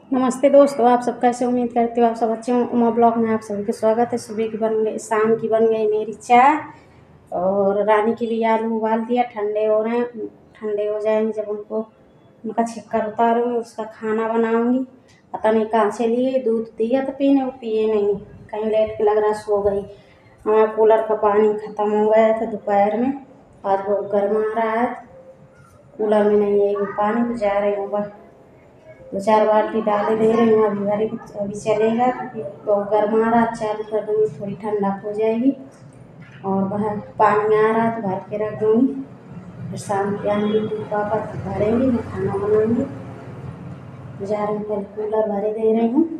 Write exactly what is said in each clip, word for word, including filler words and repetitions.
नमस्ते दोस्तों, आप सब कैसे? उम्मीद करती हूँ आप सब अच्छे हों। उमा ब्लॉग में आप सभी का स्वागत है। सुबह की बन गई, शाम की बन गई मेरी चाय और रानी के लिए आलू उबाल दिया। ठंडे हो रहे हैं, ठंडे हो जाएंगे जब उनको उनका छिक्कर उतारूँगी, उसका खाना बनाऊँगी। पता नहीं कहाँ से लिए, दूध दिया तो पीने, वो पिए नहीं। कहीं लेट के लग रहा सो गई। हमारा कूलर का पानी ख़त्म हो गया था दोपहर में, आज बहुत गर्म आ रहा है। कूलर में नहीं है पानी, तो जा रही हूँ बस दो चार बाल्टी डाले दे रही हूँ। अभी भरी अभी चलेगा क्योंकि बहुत गर्म आ रहा है। चालू कर दूँगी, थोड़ी ठंडा हो जाएगी। और बाहर पानी आ रहा है तो भर के रख दूँगी, फिर शाम के आएंगे तो पापा भरेंगे, मैं खाना बनाऊँगी। जा रही हूँ, पहले कूलर भरे दे रही हूँ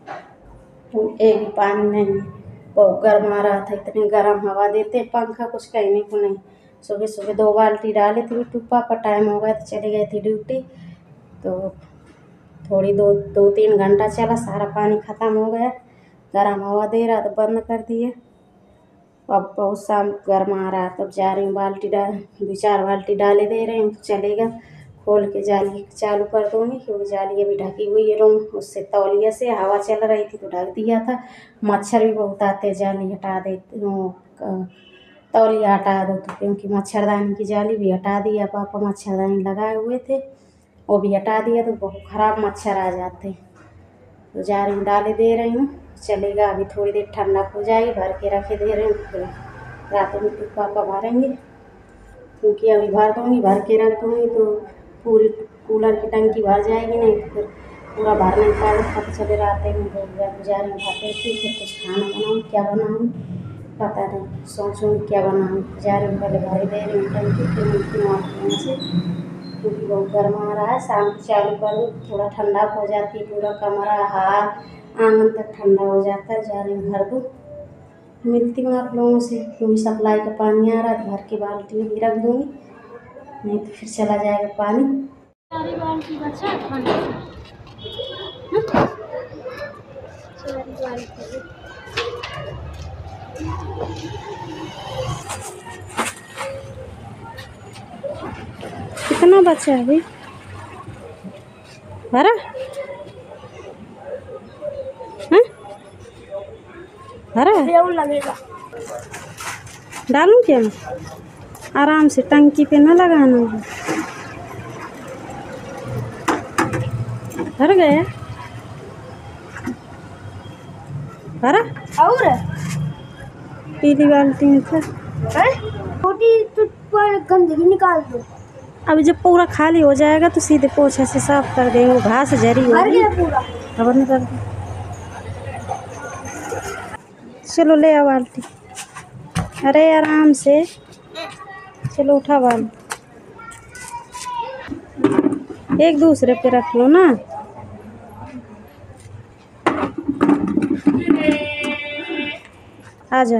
तो एक भी पानी नहीं, बहुत गर्म आ रहा था। इतने गर्म हवा देते पंखा, कुछ कहने को नहीं। सुबह सुबह दो बाल्टी डाले थे तो पापा टाइम हो गया तो चले गए थे ड्यूटी, तो थोड़ी दो दो तीन घंटा चला, सारा पानी ख़त्म हो गया। गर्म हवा दे रहा तो बंद कर दिए। अब बहुत शाम गर्म आ रहा है, तब जा रही हूँ बाल्टी डाल दो चार बाल्टी डाले दे रही हूँ, चलेगा। खोल के जाली चालू कर दूँगी क्योंकि जाली अभी ढकी हुई है रूम, उससे तौलिया से हवा चल रही थी तो ढक दिया था। मच्छर भी बहुत आते, जाली हटा देते, तौलिया हटा दो तो, क्योंकि मच्छरदानी की जाली भी हटा दिया पापा। मच्छरदानी लगाए हुए थे वो भी हटा दिया, तो बहुत ख़राब मच्छर आ जाते। तो जा रही हूँ डाले दे रही हूँ, चलेगा। अभी थोड़ी देर ठंडा हो जाएगी, भर के रखे दे रही हूँ, फिर रात में तो पापा भरेंगे क्योंकि अभी भर दूँगी, भर के रख दूँगी तो पूरी कूलर की टंकी भर जाएगी, नहीं तो फिर पूरा भर नहीं पाएगा। पता चले रात में जा रही हूँ भरते थी, फिर कुछ खाना बनाऊँ, क्या बनाऊँ पता नहीं, सोचूँगी क्या बनाऊँ। जा रही हूँ, पहले भर दे रही हूँ टंकी, फिर मिलती हूँ आपको से, क्योंकि बहुत गर्म आ रहा है। शाम को चालू कर दूँ थोड़ा ठंडा हो जाती है, पूरा कमरा हाल आंगन तक ठंडा हो जाता है। जा रही हूँ भर दूँ, मिलती हूँ आप लोगों से। क्योंकि सप्लाई का पानी आ रहा है, भर के बाल्टी भी रख दूँगी, नहीं तो फिर चला जाएगा पानी। सारी बाल्टी बचा पानी, सारी बाल्टी कितना बचा है अभी? भरा भरा लगेगा। डालूं क्या? आराम से टंकी पे ना लगाना है। भर गया? भरा और पीली बाल्टी में था, छोटी तो गंदगी निकाल दो। अभी जब पूरा खाली हो जाएगा तो सीधे पोछे से साफ कर देंगे। घास जरी होगी, खबर नहीं करती। चलो ले आ बाल्टी, अरे आराम से चलो उठा बाल्टी, एक दूसरे पे रख लो ना। आजा,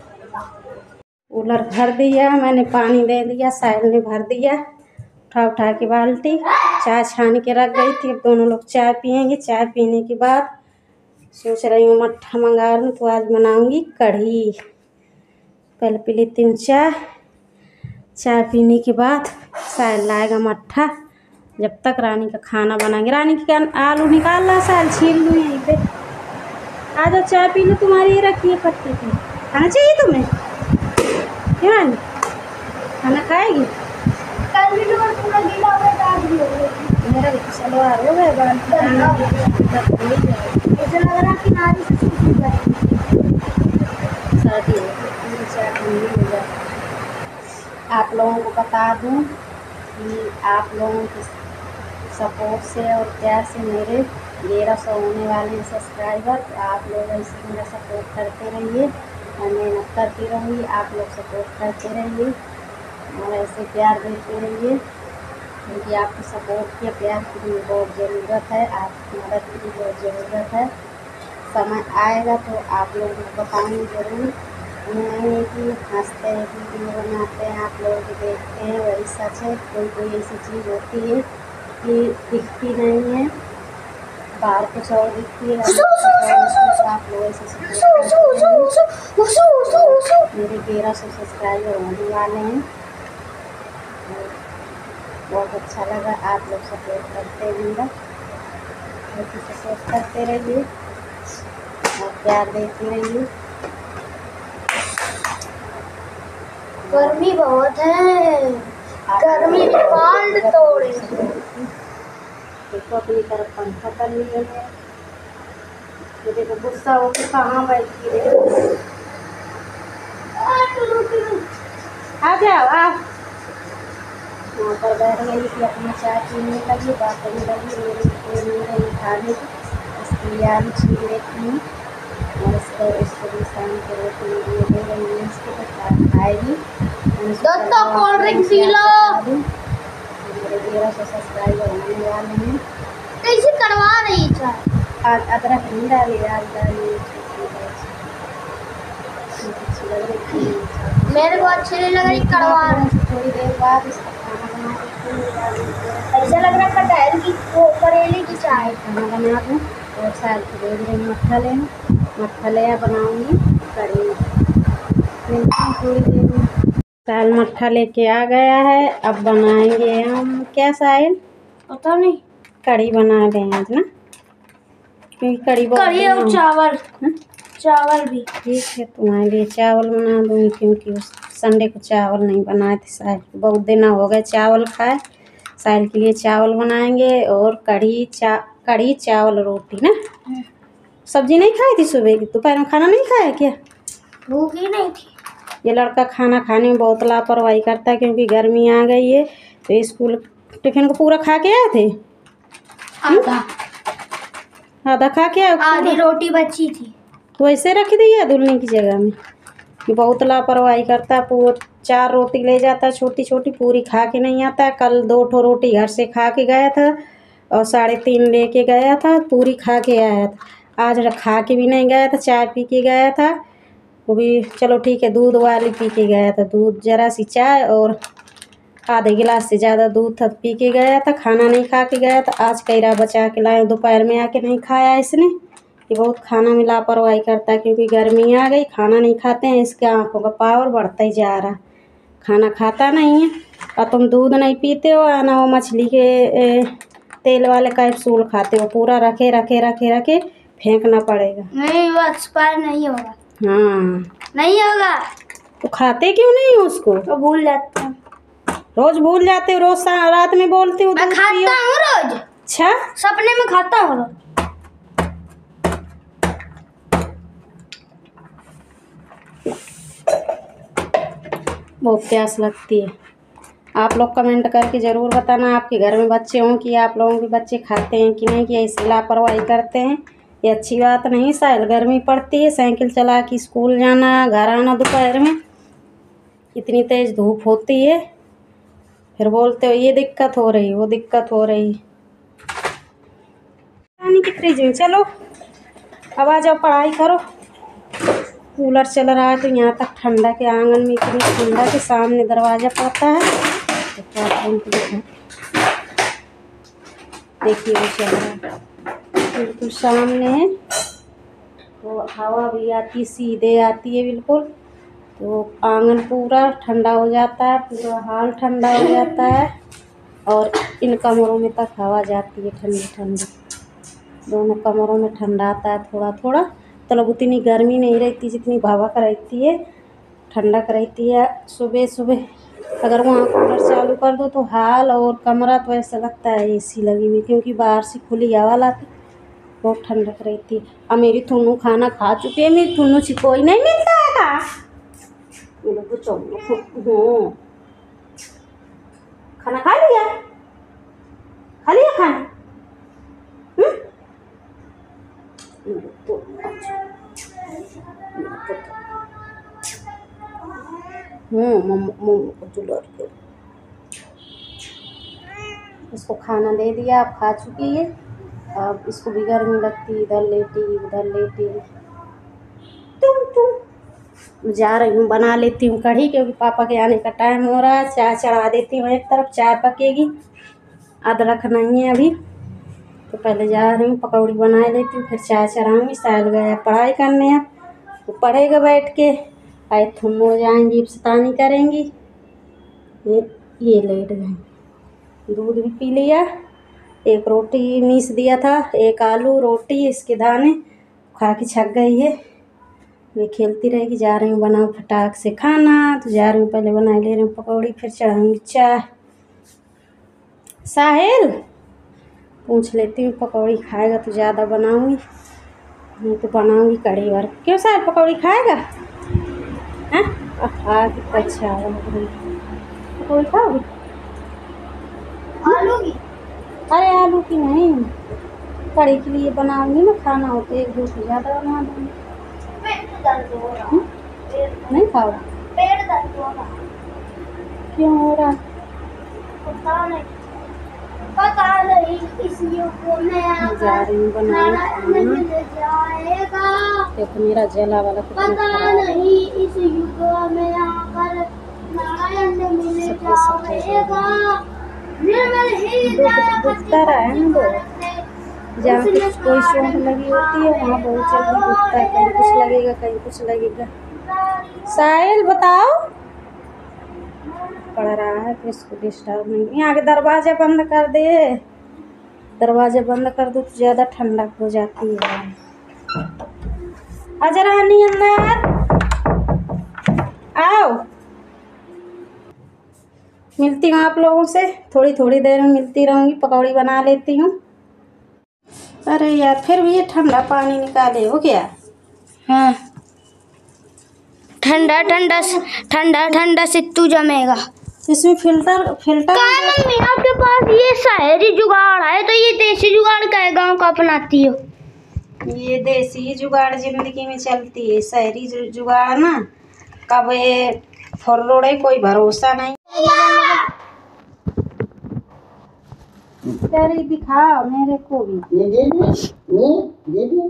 कूलर भर दिया मैंने, पानी दे दिया, साइड में भर दिया। उठा उठा के बाल्टी चाय छान के रख गई थी। अब दोनों लोग चाय पियेंगे। चाय पीने के बाद सोच रही हूँ मट्ठा मंगा लूँ, तो आज बनाऊँगी कढ़ी। पहले पी लेती हूँ चाय, चाय पीने के बाद साहिल लाएगा मट्ठा। जब तक रानी का खाना बनाएंगे। रानी की आलू निकाल ला, साहिल छील लूँ यहीं पे। आ जाओ चाय पी लो, तुम्हारी ये रखी है पत्ती की। खाना चाहिए तुम्हें? क्यों रानी खाना खाएगी? कल भी तो पूरा गीला हो गया, आज भी हो गया। मेरा भी सलवार हो गया, मुझे लग रहा कि नारी से सूख जाएगी, सर्दी हो जाए। आप लोगों को बता दूं कि आप लोगों के सपोर्ट से और प्यार से मेरे डेढ़ सौ होने वाले हैं सब्सक्राइबर। तो आप लोग ऐसे मेरा सपोर्ट करते रहिए, मैं मेहनत करती रहूँगी, आप लोग सपोर्ट करते रहिए और ऐसे प्यार देते रहिए, क्योंकि आपको सपोर्ट की प्यार की भी बहुत ज़रूरत है, आपकी मदद की भी बहुत ज़रूरत है। समय आएगा तो आप लोगों को बताऊँगी ज़रूर। नहीं कि हंसते हैं, वीडियो बनाते हैं, आप लोग देखते हैं, वही सच है। कोई कोई ऐसी चीज़ होती है कि दिखती नहीं है, बाहर कुछ और दिखती है, आप लोग ऐसे मेरे तेरह सौ सब्सक्राइबर होने वाले हैं। बहुत अच्छा लगा, आप लोग सपोर्ट करते हैं मेरा। ऐसे सपोर्ट करते रहिए और प्यार देते रहिए। गर्मी बहुत है, गर्मी में बाल तोड़े। देखो अपनी तरफ पंखा कर लिए है, ये देखो गुस्सा होकर कहाँ बैठी रहे। आ जाओ आप। वहाँ पर बैठ गई थी अपनी चाय पीने लगी, बात करने लगी। मेरे मेरे खाने की इसकी आलू छीन लेती हूँ और इसको इसको भी शाम के रोटी दे दे रही हूँ। इसको तो खाएगी। दोस्तों कोल्ड ड्रिंक पी लो। मेरे तेरह सौ सब्सक्राइबर होने वाले हैं। कैसे करवा रही चाय? आज अदरक नहीं डाली, आज डाली। मेरे को अच्छी नहीं लग रही, करवा रही। थोड़ी देर बाद इसका खाना बना के ऐसा लग रहा है कटहल की वो करेले की चाय। खाना बना दूँ और साल की दे रही मट्ठा लेना, मट्ठा ले बनाऊँगी कड़ी। थोड़ी देर में साल मट्ठा लेके आ गया है। अब बनाएंगे हम क्या साहिल? पता नहीं, कड़ी बना दें आज ना, क्योंकि कड़ी कड़ी और चावल। हा? चावल भी ठीक है, तुम्हारे लिए चावल बना दूँगी, क्योंकि उस संडे को चावल नहीं बनाए थे साहिल, बहुत दिन हो गए चावल खाए। साहिल के लिए चावल बनाएंगे और कड़ी चा कड़ी चावल रोटी ना। सब्जी नहीं खाई थी सुबह की? दोपहर में खाना नहीं खाया क्या? भूख ही नहीं थी। ये लड़का खाना खाने में बहुत लापरवाही करता है, क्योंकि गर्मी आ गई है। तो स्कूल टिफिन को पूरा खा के आए थे? आधा आधा खा के आए? आधी रोटी बची थी तो ऐसे रख दी है धुलने की जगह में। बहुत लापरवाही करता है। पूरा चार रोटी ले जाता है छोटी छोटी, पूरी खा के नहीं आता है। कल दो ठो रोटी घर से खा के गया था और साढ़े तीन लेके गया था, पूरी खा के आया था। आज खा के भी नहीं गया था, चाय पी के गया था। वो भी चलो ठीक है, दूध वाली पी के गया था, दूध जरा सी चाय और आधे गिलास से ज़्यादा दूध था पी के गया था, खाना नहीं खा के गया था। आज कैरा बचा के लाए, दोपहर में आके नहीं खाया इसने। ये बहुत खाना में लापरवाही करता है, क्योंकि गर्मी आ गई, खाना नहीं खाते हैं। इसके आँखों का पावर बढ़ता ही जा रहा, खाना खाता नहीं है। और तुम दूध नहीं पीते हो, ना वो मछली के ए, तेल वाले कैप्सूल खाते हो, पूरा रखे रखे रखे रखे फेंकना पड़ेगा। नहीं, वो एक्सपायर नहीं होगा। हाँ नहीं होगा। तो खाते क्यों नहीं हो उसको? तो भूल जाते हैं। रोज भूल जाते हो, रोज रात में बोलती हूँ मैं खाता हूँ रोज। अच्छा, सपने में खाता हूँ रोज। बहुत प्यास लगती है। आप लोग कमेंट करके ज़रूर बताना आपके घर में बच्चे हों कि आप लोगों के बच्चे खाते हैं कि नहीं, कि ऐसी लापरवाही करते हैं। ये अच्छी बात नहीं। साहिल गर्मी पड़ती है, साइकिल चला के स्कूल जाना, घर आना दोपहर में, इतनी तेज़ धूप होती है, फिर बोलते हो ये दिक्कत हो रही वो दिक्कत हो रही। पानी की फ्रिज में चलो, अब आ जाओ पढ़ाई करो। कूलर चल रहा है तो यहाँ तक ठंडा के आंगन में इतनी ठंडा के सामने दरवाज़ा पड़ता है तो क्या देखिए वो चल रहा है बिल्कुल सामने है, तो हवा भी आती सीधे आती है बिल्कुल, तो आंगन पूरा ठंडा हो जाता है, पूरा हाल ठंडा हो जाता है। और इन कमरों में तक हवा जाती है ठंडी ठंडी, दोनों कमरों में ठंडा आता है थोड़ा थोड़ा। मतलब उतनी गर्मी नहीं रहती जितनी हवा रहती है, ठंडक रहती है। सुबह सुबह अगर वहाँ कूलर चालू कर दो तो हाल और कमरा तो ऐसा लगता है एसी लगी हुई, क्योंकि बाहर से खुली हवा लाती, बहुत ठंडक रहती है। अब मेरी थुन्नू खाना खा चुकी है, मेरी थुन्नू से कोई नहीं मिलता है का मेरे को चलो। खाना खा लिया, खा लिया खाना? इसको खाना दे दिया, अब खा चुकी है। अब इसको भी गर्मी लगती, इधर लेटी उधर लेटी। तुम तुम जा रही हूँ, बना लेती हूँ कढ़ी, क्योंकि पापा के आने का टाइम हो रहा है। चाय चढ़ा देती हूँ, एक तरफ चाय पकेगी, अदरक नहीं है अभी, तो पहले जा रही हूँ पकौड़ी बना लेती हूँ, फिर चाय चढ़ाऊँगी। साहिल गया पढ़ाई करने, अब वो पढ़ेगा बैठ के, आए थुम हो जाएंगी, शैतानी करेंगी। ये ये लेट गई, दूध भी पी लिया, एक रोटी मीस दिया था, एक आलू रोटी, इसके दाने खा के छक गई है। वे खेलती रहेगी। जा रही हूँ बनाऊँ फटाक से खाना, तो जा रही हूँ पहले बना ले रही हूँ पकौड़ी, फिर चढ़ाऊँगी चाय। साहिल पूछ लेती हूँ पकौड़ी खाएगा तो ज़्यादा बनाऊँगी, नहीं तो बनाऊँगी कड़ी भर। क्यों साहिल पकौड़ी खाएगा? हैं? हाँ कितना अच्छा पकौड़ी खाओगी? आलू की? अरे आलू की नहीं, कड़ी के लिए बनाऊँगी ना, खाना हो तो एक दो से ज़्यादा बना दूँगी। पेट दर्द हो रहा। नहीं खाओ? पेट दर्द हो रहा। क्यों हो रहा? पता नहीं पता नहीं इस युग में आकर नारायण मिल जाएगा। देखो मेरा जला वाला पता नहीं इस युग में आकर नारायण मिल जाएगा। निर्मल दुखता रहा है ना, जहाँ कुछ कोई चोट लगी होती है वहाँ बहुत जल्दी दुखता है, कहीं कुछ लगेगा कहीं कुछ लगेगा। साहिल बताओ, पढ़ रहा है तो इसको डिस्टर्ब नहीं। यहाँ के दरवाजे बंद कर दे, दरवाजे बंद कर दो तो ज़्यादा ठंडक हो जाती है। आजा रानी अंदर आओ। मिलती हूँ आप लोगों से, थोड़ी थोड़ी देर में मिलती रहूँगी, पकौड़ी बना लेती हूँ। अरे यार फिर भी ये ठंडा पानी निकाले हो क्या? हाँ ठंडा ठंडा ठंडा ठंडा सित्तू जमेगा। इसमें फिल्टर फिल्टर मम्मी आपके पास ये शहरी जुगाड़ है तो ये देसी जुगाड़ का गांव का अपनाती हो? ये देसी जुगाड़ जिंदगी में चलती है, शहरी जुगाड़ ना कब ये फर्रोड़े कोई भरोसा नहीं। तेरी दिखा मेरे को भी ये दे दे ये दे।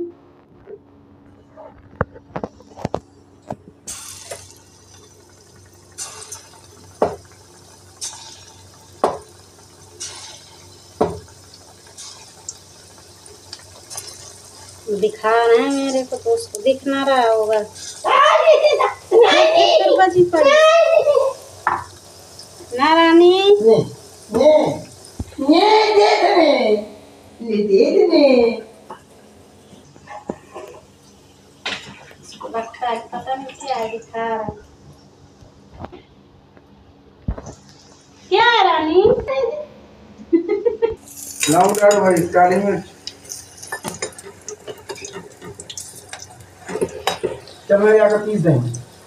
दिखा रहे हैं मेरे को तो उसको दिख ना रहा होगा। बजी पड़ी ना रानी, ने, ने, ने दे दे, ने दे दे। इसको लगता है पता नहीं क्या है, दिखा रहा है। क्या है रानी? लाऊं डाल भाई काली मिर्च। चल मैं आकर पीस देंगे।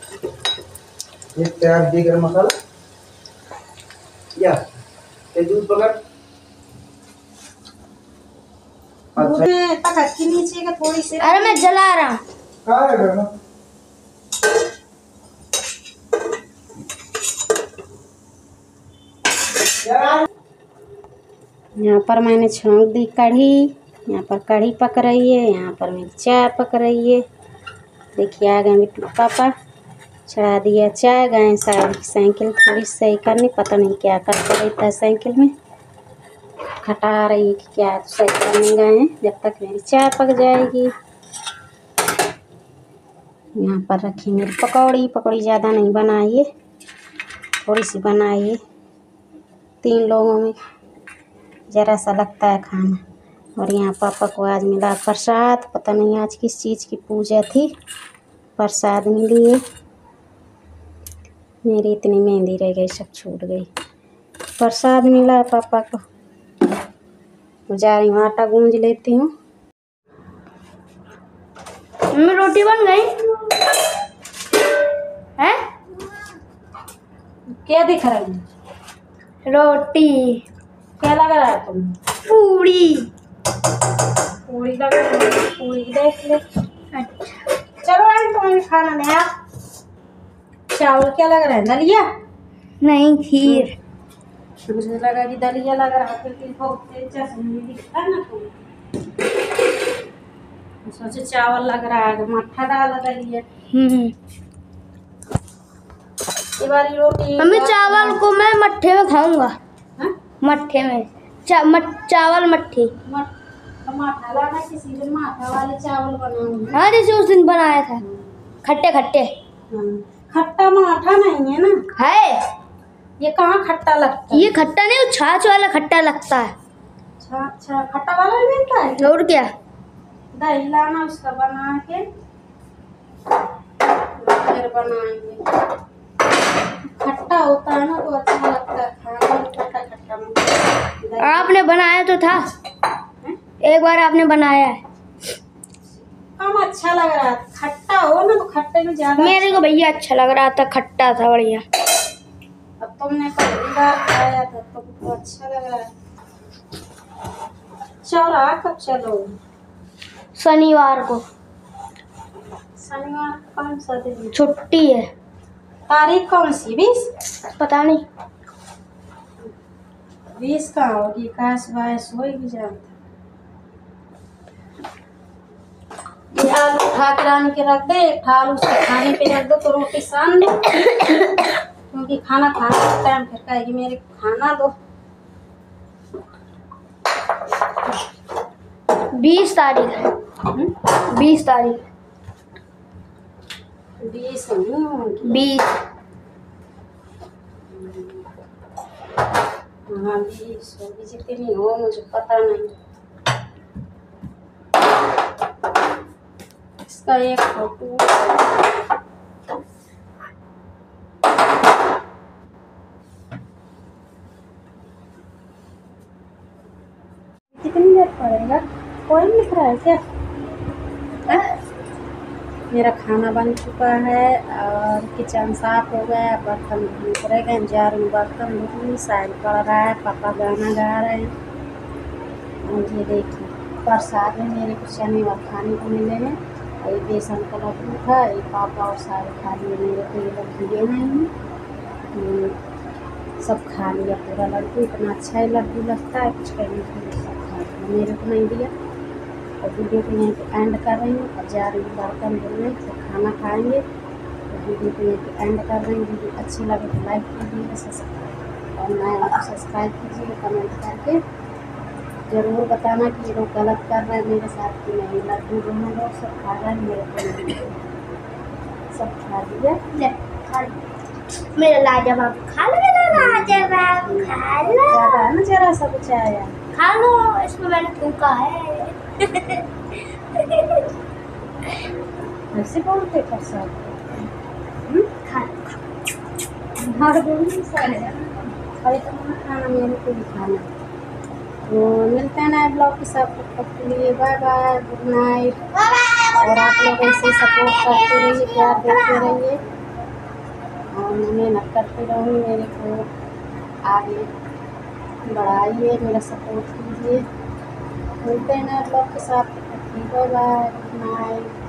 एक प्याज दे गरम मसाला या ये दूध पकड़। अच्छा तक के नीचे का थोड़ी सी। अरे मैं जला रहा हूँ। कहाँ है गरम? यहाँ पर मैंने छोंक दी कढ़ी, यहाँ पर कढ़ी पक रही है, यहाँ पर मेरी चाय पक रही है। देखिए आ गए मिट्टू पापा, चढ़ा दिया चाय। गए साइड की साइकिल थोड़ी सही करनी, पता नहीं क्या करता रहता है साइकिल में, खटा रही है कि क्या, तो सही करने गए हैं। जब तक मेरी चाय पक जाएगी। यहाँ पर रखी मेरी पकौड़ी। पकौड़ी ज़्यादा नहीं बनाइए, थोड़ी सी बनाइए, तीन लोगों में ज़रा सा लगता है खाना। और यहाँ पापा को आज मिला प्रसाद, पता नहीं आज किस चीज़ की पूजा थी, प्रसाद मिली है। मेरी इतनी मेहंदी रह गई, सब छूट गई। प्रसाद मिला है पापा को। जा रही हूँ आटा गूंज लेती हूँ। मम्मी रोटी बन गई है? क्या दिख रहा है? रोटी। क्या लग रहा है तुम्हें? पूरी। पूरी लग रही है, पूरी देख ले। अच्छा चलो आज तुम्हें खाना नहीं आ। चावल क्या लग रहा है? दलिया? नहीं खीर। मुझे लगा कि दलिया लग रहा है, क्योंकि बहुत चटनी दिखता है ना तुम। सोचे चावल लग रहा है, मट्ठा डाला दलिया। हम्म ये वाली रोटी। मम्मी चावल को मैं मट्ठे में खाऊंगा। हाँ? मट्ठे में चा, मट, चावल मट्ठी। माठा लाना, किसी दिन माठा वाले चावल बनाऊंगी। हाँ जैसे उस दिन बनाया था, खट्टे खट्टे। खट्टा माठा नहीं है ना? है। ये कहाँ खट्टा लगता है? ये खट्टा नहीं, छाछ वाला खट्टा लगता है। अच्छा अच्छा, खट्टा वाला भी मिलता है। और क्या, दही लाना, उसका बना के फिर बनाएंगे। खट्टा होता है ना तो अच्छा लगता है खाने में, खट्टा खट्टा में। और आपने बनाया तो था, एक बार आपने बनाया है। कम अच्छा लग रहा है, खट्टा हो ना तो खट्टे में ज्यादा। मेरे को भैया अच्छा लग रहा था, खट्टा था बढ़िया। अब तुमने पहली बार खाया था तो तुमको अच्छा लग रहा है। चौरा कब चलोगे? शनिवार को, शनिवार कौन सा दिन? छुट्टी है। तारीख कौन सी? बीस? पता नहीं, बीस का होगी, इक्कीस बाईस होगी जानता। ये आलू उठा के रानी के रख दे, एक आलू उसके खाने पे रख दो तो रोटी सान दो, क्योंकि खाना खाने का टाइम फिर कहेगी मेरे को खाना दो। बीस तारीख है, बीस तारीख, बीस नहीं होगी। बीस। हाँ बीस होगी, जितनी हो मुझे पता नहीं। इसका एक फोटो कितनी देर पड़ेगा? कोई लिख रहा है क्या? आ? मेरा खाना बन चुका है और किचन साफ हो गया, बर्तन धोने रह गए, जार में बर्तन धोनी, साइड पड़ रहा है, पापा गाना गा रहे हैं। और ये देखिए प्रसाद में मेरे को शनिवार खाने को मिले हैं। ये बेसन का लड्डू था, ये पापा और सारे खा लिए, मेरे को ये लड्डू दिए नहीं, सब खा लिया पूरा लड्डू। इतना अच्छा ही लड्डू लगता है, कुछ कहने के लिए सब खा लिया, मेरे को नहीं दिया। और वीडियो को यहीं पे एंड कर रही हूँ। और जा रही हूँ बर्तन धोने, फिर खाना खाएंगे। तो वीडियो को यहीं पे एंड कर रही हूँ। वीडियो अच्छी लगे तो लाइक कीजिएगा, सब्सक्राइब और नए हो तो सब्सक्राइब कीजिए, कमेंट करके ज़रूर बताना कि ये लोग गलत कर रहे हैं मेरे साथ कि नहीं। लड्डू जो है लोग सब खा रहे हैं, मेरे को नहीं, सब खा लिया। मेरा लाजवाब खा लो, मेरा लाजवाब खा लो। ज़्यादा है ना, जरा सा कुछ आया खा लो, इसमें मैंने फूका है। ऐसे बोलते प्रसाद खा हमारे बोलने सारे अरे तो खाना मेरे को भी खाना। तो मिलते हैं नए ब्लॉग के साथ, तब तक के लिए बाय बाय, गुड नाइट। और आप लोग ऐसे सपोर्ट करते रहिए, प्यार देते रहिए और मेहनत करते रहिए, मेरे को आगे बढ़ाइए, मेरा सपोर्ट कीजिए। मिलते हैं नए ब्लॉग के साथ, बाय बाय, गुड नाइट।